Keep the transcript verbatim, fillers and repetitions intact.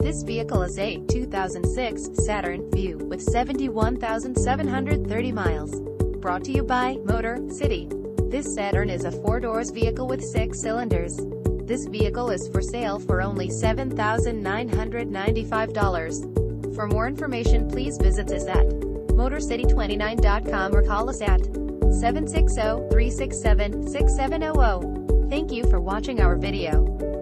This vehicle is a two thousand six Saturn V U E with seventy-one thousand seven hundred thirty miles. Brought to you by Motor City. This Saturn is a four-doors vehicle with six cylinders. This vehicle is for sale for only seven thousand nine hundred ninety-five dollars. For more information, please visit us at motor city twenty-nine dot com or call us at seven six zero, three six seven, six seven zero zero. Thank you for watching our video.